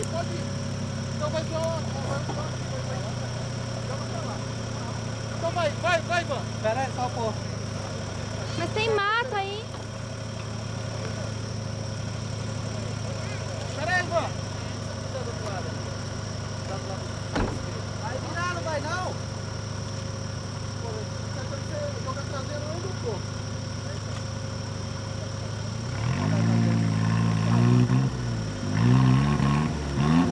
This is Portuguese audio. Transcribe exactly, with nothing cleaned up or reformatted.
ir, pode ir. Então vai só... Vai só aqui, vai, vai. Joga pra lá. Então vai, vai, vai, Ivan. Espera aí, só um pouco. Mas tem mato aí.